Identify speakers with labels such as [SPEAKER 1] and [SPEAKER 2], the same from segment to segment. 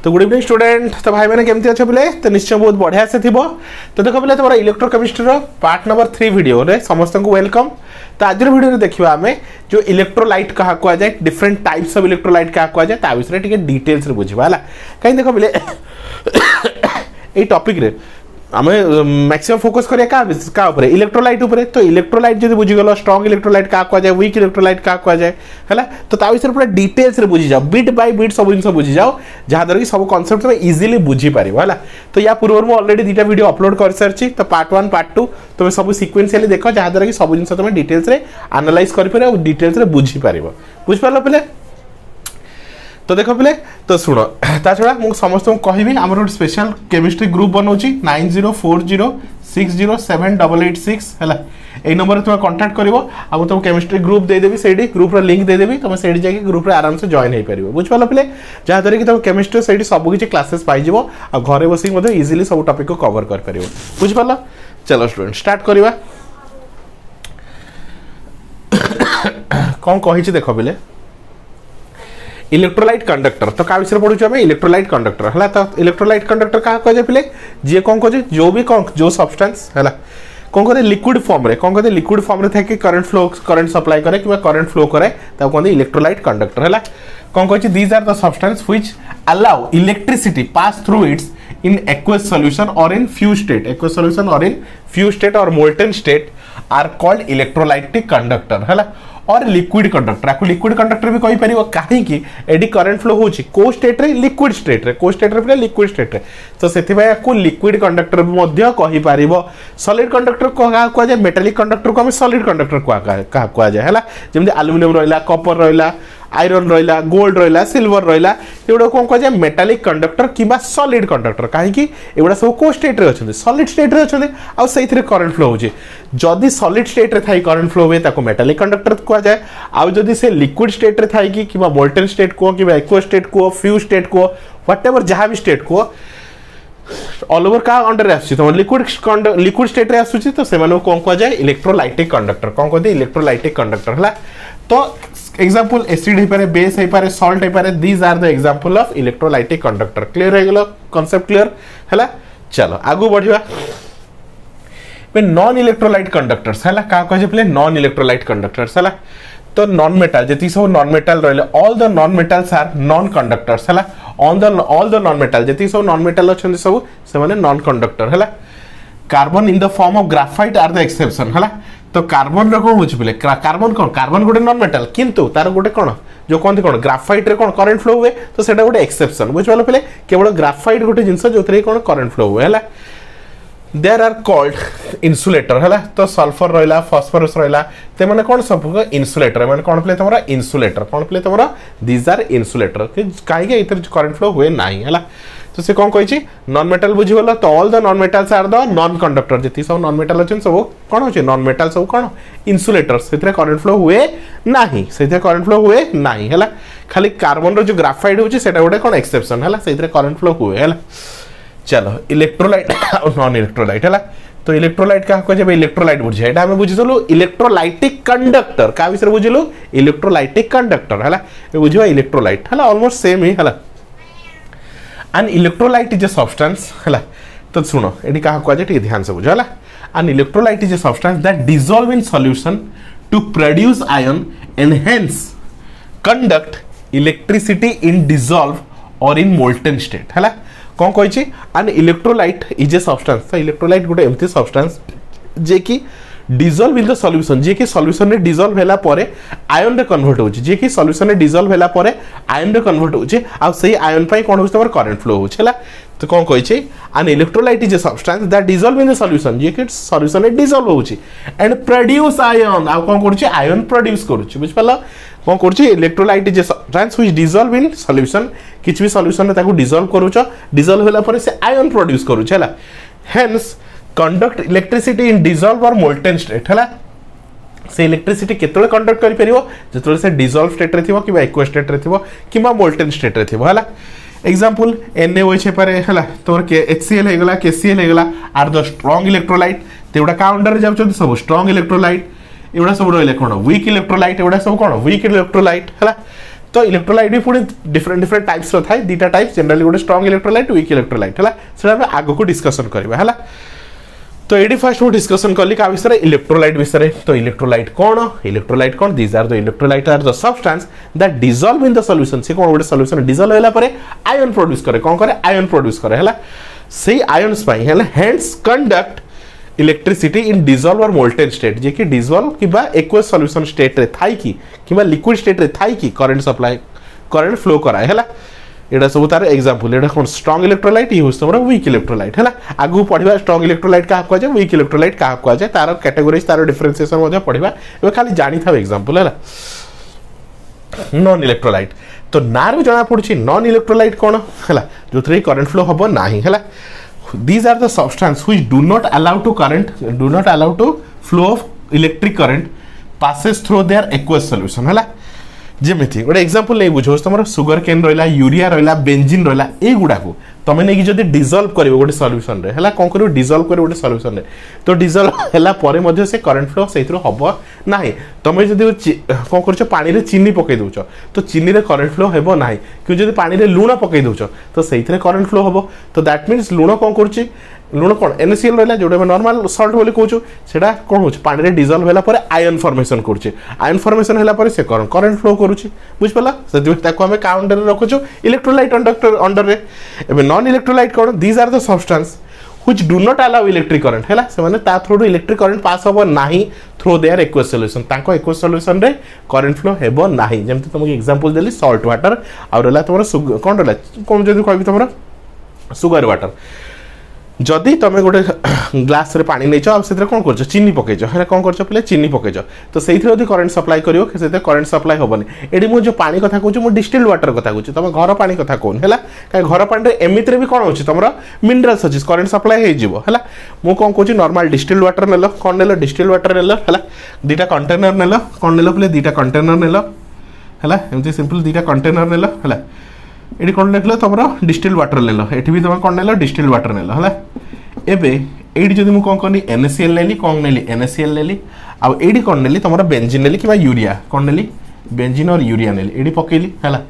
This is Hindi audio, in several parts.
[SPEAKER 1] तो गुड इवनिंग स्टूडेंट। तो भाई मैंने केमती अच्छे बोले तो निश्चय बहुत बढ़िया से थी। तो देख बोले तुम इलेक्ट्रोकेमिस्ट्री पार्ट नंबर 3 वीडियो रे समस्त को वेलकम। तो आज वीडियो देखिए आम जो इलेक्ट्रोलाइट क्या कहुए डिफरेंट टाइप्स ऑफ इलेक्ट्रोलाइट क्या कहुए ता विषय टे डिटेल्स रे बुझा है कहीं देख बोले ये टॉपिक रे आमे मैक्सिमम फोकस करिया का ऊपर इलेक्ट्रोलाइट ऊपर। तो इलेक्ट्रोलाइट जब बुझीगल स्ट्रॉन्ग इलेक्ट्रोलाइट क्या कहुए वीक इलेक्ट्रोलाइट क्या कहुए है तो ता विषय पूरा डिटेल्स रे बुझी जाओ बिट बाय बिट सब जिन बुझी जाओ जहाँद्वारा कि सब कॉन्सेप्ट में इजिली बुझी पार है। तो या पूर्व मुझे ऑलरेडी 2टा वीडियो अपलोड कर सारी। तो पार्ट 1 पार्ट 2 तुम सब सिक्वेंशियली देख जहाँद्वारा कि सब जिन तुम डिटेल्स रे एनालाइज कर डिटेल्स रे बुझी पार बुझिपार पे। तो देख पे तो शुण ता छड़ा मुझे समस्त कहबी आम गोटे स्पेशल केमिस्ट्री ग्रुप बनाऊँ 9040607886 है यही नंबर तुम कांटेक्ट कर तुम केमिस्ट्री ग्रुप देदेवी से ग्रुप लिंक देदेवी तुम से जाकि ग्रुप आराम से जॉइन हो पार बुझिपार पे जहाँद्वारा कि तुम केमिस्ट्री से सब किसी क्लासेस पाइज आ घरे बस इजिली सब टॉपिक को कवर कर पार बुझिपार। चलो स्टूडेंट स्टार्ट करवा कौन कही देख पे इलेक्ट्रोलाइट कंडक्टर। तो क्या विषय पढ़ुचे आम इलेक्ट्रोलाइट कंडक्टर है। तो इलेक्ट्रोलाइट कंडक्टर क्या कह पे जी कौन कहे जो भी कौन जो सब्सटेंस है कौन कहते लिक्विड फॉर्म रे कौन कहते लिक्विड फॉर्म रे थे करंट फ्लो करंट सप्लाई करे कि करंट फ्लो करे तब कहते इलेक्ट्रोलाइट कंडक्टर है। कौन कहे these are the substance which allow electricity pass through its in aqueous solution or in fused state aqueous solution or in fused state or molten state are called electrolytic conductor है और लिक्विड कंडक्टर आपको लिक्विड कंडक्टर भी कहि परिबो कहीं एडी करंट फ्लो होची को स्टेट रे लिक्विड स्टेट रे को स्टेट रे लिक्विड स्टेट रे तो सेति भाई आपको लिक्विड कंडक्टर मध्य कहि परिबो। सॉलिड कंडक्टर को कहा जाए मेटालिक कंडक्टर को हम सॉलिड कंडक्टर कहा जाए है जेमति एल्युमिनियम रहिला कॉपर रहिला आयरन रहिला गोल्ड रहिला सिल्वर रहिला एगुड़ा कौन कह जाए मेटालिक कंडक्टर किंबा सॉलिड कंडक्टर कहीं एगुड़ा सब को स्टेट रे अच्छे सॉलिड स्टेट रे अच्छे आ से करंट फ्लो होची जदि सॉलिड स्टेट रे थाई करंट फ्लो हुए ताको मेटालिक कंडक्टर कहा जाए आउ जदि से लिक्विड स्टेट रे थाई कि किंबा मोल्टेन स्टेट को किंबा एक्वा स्टेट को फ्यूज स्टेट को व्हाटएवर जहां भी स्टेट को ऑल ओवर का अंडर आसुची तो लिक्विड स्टेट रे आसुची तो सेमानो कौन कहा जाए इलेक्ट्रोलाइटिक कंडक्टर कौन कहते इलेक्ट्रोलाइटिक कंडक्टर है। तो एग्जांपल एसिड हो पारे बेस हो पारे सॉल्ट हो पारे these are the example of electrolytic conductor. Clear हो गलो कांसेप्ट क्लियर है। चलो आगु बढ़िया नॉन इलेक्ट्रोलाइट कंडक्टर्स है क्या कहे पे नॉन इलेक्ट्रोलाइट कंडक्टर्स है। तो नॉन मेटल जी सब नॉन मेटल रही all the non metals are non conductors है ऑल द नॉन मेटल जी सब नॉन मेटल अच्छा सब से नॉन कंडक्टर है। Carbon in the form of graphite are the exception है। तो कार्बन रो कौन बुझ पे कार्बन कौन कार्बन गोटे नॉन मेटल किंतु तार गोटे कौन जो कहते कौन ग्राफाइट रे कौन करंट फ्लो हुए तो सेटा गोटे एक्सेप्शन बुझिपाल पे केवल ग्राफाइट गोटे जिनस जो कौन करंट फ्लो हुए है। देयर आर कॉल्ड इन्सुलेटर है। तो सल्फर रहा फॉस्फोरस रहा तो मैंने कौन सब इन्सुलेटर मैंने कौन पे तुम इन्सुलेटर कौन पे तुम दीज आर इन्सुलेटर कहीं करंट फ्लो हुए ना है। तो से कौन कही नॉन मेटल बुझीगल तो all the non metals are the non conductor जी सब नॉन मेटल अच्छे सब कौन हो नॉन मेटल सब कौन इन्सुलेटर से करंट फ्लो हुए ना से करंट फ्लो हुए ना है। खाली कार्बन रो जो ग्राफाइट होची सेटा गोटे कौन एक्सेप्शन है से करंट फ्लो हुए है। चलो इलेक्ट्रोलाइट और नॉन इलेक्ट्रोलाइट है। तो इलेक्ट्रोलाइट क्या कहे इलेक्ट्रोलाइट बुझे एटा हमें बुझिलु इलेक्ट्रोलाइटिक कंडक्टर का विषय बुझिलु इलेक्ट्रोलाइटिक कंडक्टर है बुझिबा इलेक्ट्रोलाइट है ऑलमोस्ट सेम ही है। An electrolyte is a substance है। तो सुनो ये क्या कहे ध्यान से बुझ है an electrolyte is a substance that dissolve in solution to produce ion and hence conduct electricity in dissolve और इन मोल्टेन स्टेट है। कौन कही an electrolyte is a substance. तो इलेक्ट्रोलाइट गोटे एमती सब्सटेंस जे कि डिसॉल्व इन द सॉल्यूशन जे कि सॉल्यूशन रे डिसॉल्व हैला परे आयन रे कन्वर्ट होची जे कि सॉल्यूशन रे डिसॉल्व हैला परे आयन रे कन्वर्ट होची आ सही आयन पई कोन होची तमर करंट फ्लो होची हला। तो कौन कही an electrolyte is a substance that dissolve in the solution जे कि सॉल्यूशन रे डिसॉल्व होची एंड प्रोड्यूस आयन आ कोन करची आयन प्रोड्यूस करूची बुझ पाला कौन करची electrolyte is a substance which dissolve in solution किछ भी सॉल्यूशन रे ताको डिसॉल्व करूचो डिसॉल्व होला परे से आयन प्रोड्यूस करूची हला hence conduct electricity in dissolve और मोल्टेन स्टेट है। से इलेक्ट्रिसिटी केतले कंडक्ट करि परिबो जेतले से डिसॉल्व स्टेट रे थिबो कि एक्वा स्टेट रे थिबो कि मोल्टेन स्टेट रे थिबो है। एग्जांपल NaOH है पारे है तोर HCl है गला KCl है गला आर द स्ट्रांग इलेक्ट्रोलाइट तेवडा का अंडर रे जाउछ सब स्ट्रांग इलेक्ट्रोलाइट एवडा सब रहिले कोन वीक इलेक्ट्रोलाइट एवडा सब कोन वीक इलेक्ट्रोलाइट है। तो इलेक्ट्रोलाइट भी पुणी डिफरेंट डिफरेंट टाइप्स रो थाए दीटा टाइप्स जनरली गोटे स्ट्रांग इलेक्ट्रोलाइट वीक इलेक्ट्रोलाइट है सेटा हम आगो को डिस्कशन करबा है। तो ये फर्स्ट मुझे डिस्कशन कली क्या विषय इलेक्ट्रोलाइट विषय। तो इलेक्ट्रोलाइट कौन these are the electrolyte are the substance that dissolve in the solution. से कौन गोटे सॉल्यूशन डिसॉल्व होला परे आयन प्रोड्यूस करे कौन करे आयन प्रोड्यूस करे है से आयन्स पाई है hence conduct electricity in dissolve और मोल्टेन स्टेट जे कि डिसॉल्व किबा एक्वस सॉल्यूशन स्टेट रे थाई की किबा लिक्विड स्टेट रे थाई की करंट सप्लाई करंट फ्लो कराए है एटा सब तार एग्जांपल एटा कोन स्ट्रांग इलेक्ट्रोलाइट यूज तमरा वीक इलेक्ट्रोलाइट है आगु पढ़िबा स्ट्रांग इलेक्ट्रोलाइट का आपको जाय वीक इलेक्ट्रोलाइट का आपको जाय तार कैटेगरीज तार डिफरेंशिएशन मध्य पढ़िबा ए खाली जानि था एग्जांपल है नॉन इलेक्ट्रोलाइट। तो नार जना पड़छि नॉन इलेक्ट्रोलाइट कोन है जो थ्री करंट फ्लो हबो नाही है these are the substance which do not allow to flow of electric current passes through their aqueous solution है जेमिति गोटे एग्जांपल नहीं बुझो तुम सुगर केन रहा यूरिया रहा बेंजीन रहा ए गुड़ा को तुम नहीं जब डिजल्व कर गोटे सॉल्यूशन रे है कौन कर डिजल्व कर गोटे सॉल्यूशन रे तो डिजल्व है पर मध्य से करंट फ्लो से हम ना तुम जब कौन कर पानी रे चीनी पकई दौच तो चीनी रे करंट फ्लो हेबो ना कि जब पानी रे लुण पकई दौच तो से करंट फ्लो हम तो दैट मीन्स लुण कौन कर लुण कौन NaCl रहा जो नॉर्मल सल्ट बोली कहूँ सेटा कौन हो पानी रे डिजल्व होला पर आयन फॉर्मेशन करुचे आयन फॉर्मेशन होला पर से करंट फ्लो करुचे बुझ पाला से आम काउंटर रखुचु इलेक्ट्रोलाइट अंडर रे एबे नॉन इलेक्ट्रोलाइट कौन these are the substance which do not allow electric current है से माने ता थ्रू इलेक्ट्रिक करंट पास होबो नाही थ्रू देयर एक्वस सॉल्यूशन ताको एक्वस सॉल्यूशन रे करंट फ्लो हेबो नाही जेमति तुमको एग्जांपल देली सॉल्ट वाटर और रहला तुमरा कोन रहला कोन जदी कहबी तुमरा सुगर वाटर जदि तुम गोटे ग्लास रे पानी नहीं आ से कौन कर चीनी पकईच है कौन कर पे चीनी पकईच तो से करंट सप्लाई कर करंट सप्लाई हेनी ये मुझे पानी कथा कहूँ मुझे डिस्टिल्ड वाटर कथा कहूँ तुम घर पानी कथा कहूँ है कहीं घर पानी एमती भी कौन हो तुम मिनरल्स अच्छी करंट सप्लाई हो मुझे कौन कहूँ नॉर्मल डिस्टिल्ड वाटर नेल कौन नेल डिस्टिल्ड वाटर नेल है दीटा कंटेनर नेल कौन नेल पे दीटा कंटेनर नेल है एमती सिंपल दीटा कंटेनर नेल है ये कौन नेल तुम डिस्टिल्ड वाटर नेल ये भी तुम कौन नेल डिस्टिल्ड वाटर नेल है एबे एडी जदि मु कोन करनी NaCl नेली कौन नेली NaCl नेली आ एडी कोन नेली तमरा बेंजीन नेली किबा यूरिया कोन नेली बेंजीन और यूरिया नेली एडी पकेली हला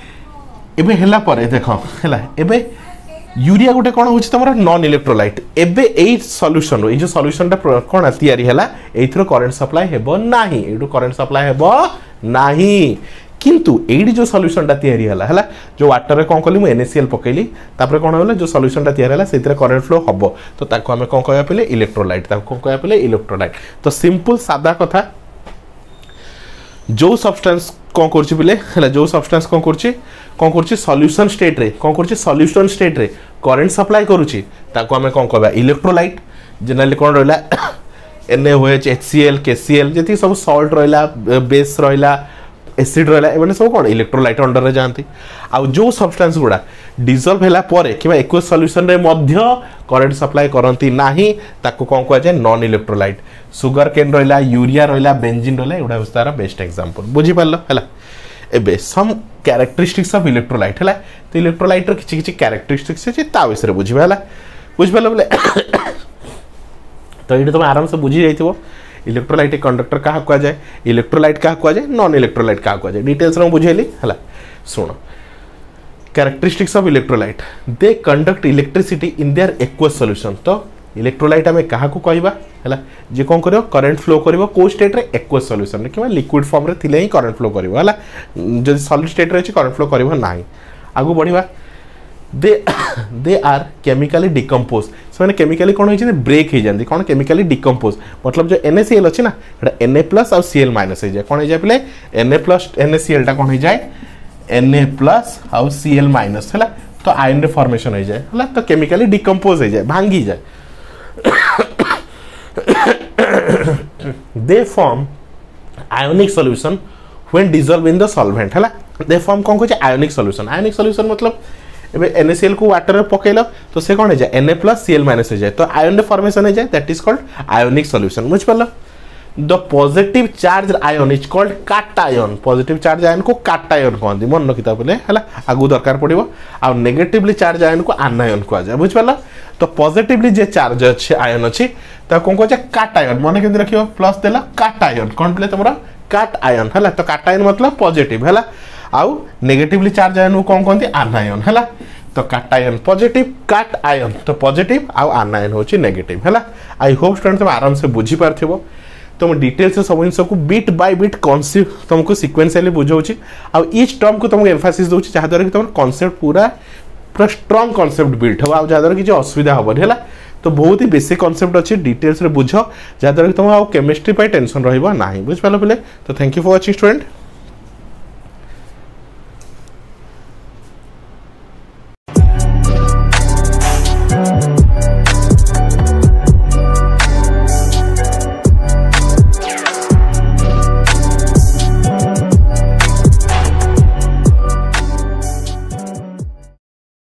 [SPEAKER 1] एबे हला परे देखो हला एबे यूरिया गोटे कोन होछि तमरा नॉन इलेक्ट्रोलाइट एबे एई सॉल्यूशन ए जो सॉल्यूशन ता कोन तयारी हला एथरो करंट सप्लाई हेबो नाही एडू करंट सप्लाई हेबो नाही किंतु एडी जो सॉल्यूशन ता तयारी हला जो वाटर रे कोन कली मु NaCl पकेली तापर कोन होला जो सॉल्यूशन ता तयारी हला सेतरे करंट फ्लो हबो तो ताको हमें कोन कहया पले इलेक्ट्रोलाइट ताको कोन कहया पले इलेक्ट्रोलाइट। तो सिंपल सादा कथा जो सब्सटेंस कोन करछि पले हला जो सब्सटेंस कोन करछि सॉल्यूशन स्टेट रे कोन करछि सॉल्यूशन स्टेट रे करंट सप्लाई करूछि ताको हमें कोन कहबा इलेक्ट्रोलाइट जनरली कोन रहला NaOH HCl KCl जति सब सॉल्ट रहला बेस रहला एसिड रहा है सब कौन इलेक्ट्रोलाइट अंडर रे जानती आ जो सब्सटेंस गुड़ा डिसॉल्व होला परे किबा एक्वस सॉल्यूशन रे मध्य करंट सप्लाई करंती नाही ताको कोन कहै छै नॉन इलेक्ट्रोलाइट सुगर केन रहला यूरिया रहला बेंजीन रहला एडा उस्तार बेस्ट एग्जांपल बुझी पालो हला एबे सम कैरेक्टरिस्टिक्स ऑफ इलेक्ट्रोलाइट हला तो इलेक्ट्रोलाइट रो किछि किछि कैरेक्टरिस्टिक्स छै ता विषय रे बुझिबा हला बुझ पालो बोले तो एडी तुम आराम से बुझी जाइथिबो इलेक्ट्रोलाइट कंडक्टर क्या कह जाए इलेक्ट्रोलाइट क्या कह जाए नॉन इलेक्ट्रोलाइट क्या कह जाए डिटेल्स रे बुझेली हला सुनो characteristics of electrolyte they conduct electricity in their aqueous solution. तो इलेक्ट्रोलाइट आम क्या कहवा है जे कौन कर करंट फ्लो कर को स्टेट रे एक्वस सॉल्यूशन रे कि लिक्विड फॉर्म रे थिले ही करंट फ्लो कर जब सॉलिड स्टेट रे करंट फ्लो कर ना आगु बढ़िया दे आर केमिकली डिकम्पोज से केमिकली कौन होती ब्रेक हो जाती कौन केमिकली डिकम्पोज मतलब जो NaCl अच्छी ना Na प्लस और Cl माइनस हो जाए कौन हो जाए पे Na प्लस NaCl टा कौन हो जाए Na प्लस और Cl माइनस है तो आयन रे फॉर्मेशन हो जाए है तो केमिकली डिकम्पोज हो जाए भांगी जाए they form ionic solution when dissolve in the solvent है दे फॉर्म कौन कहते आयोनिक सॉल्यूशन मतलब एबे NaCl को वाटर में पकेल तो से कौन हो जाए Na प्लस Cl माइनस हो जाए तो आयन फॉर्मेशन हो जाए that is called ionic solution बुझ पाल। The positive charge ion is called cation positive charge ion को काटायन कहते मन रखिता बोले है आगु दरकार पड़ो आ नेगेटिवली चार्ज आयन को आनायन कह जाए बुझ पाल। तो पॉजिटिवली जे चार्ज अच्छे आयन अच्छी तो कौन कह काटायन मन के रख प्लस देला काटायन कौन पे तुम काट आयन है तो काटायन मतलब पॉजिटिव है आउ नेगेटिवली चार्ज आयन को कौन कहते आनायन है। तो काटायन पॉजिटिव काट आयन तो पॉजिटिव आउ आनायन होची नेगेटिव है। आई होप स्टूडेंट तुम आराम से बुझी पारथिबो। तो मैं डिटेल से सब जिन को बिट बाय बिट कॉन्सेप्ट तुमको सिक्वेंशियली बुझाऊँगी आउ ईच टर्म को तुमको एम्फासिस दूसरी जहाँद्वारा कि तुम कॉन्सेप्ट पूरा पूरा स्ट्रॉन्ग कॉन्सेप्ट बिल्ड हो जहाँद्वारा किसी असुविधा हेनी है। तो बहुत ही बेसिक कॉन्सेप्ट अच्छी डिटेल्स रे बुझ जहाँद्वारा कि तुम केमिस्ट्री पर टेंशन रहा बुझिपाल पे। तो thank you for watching student.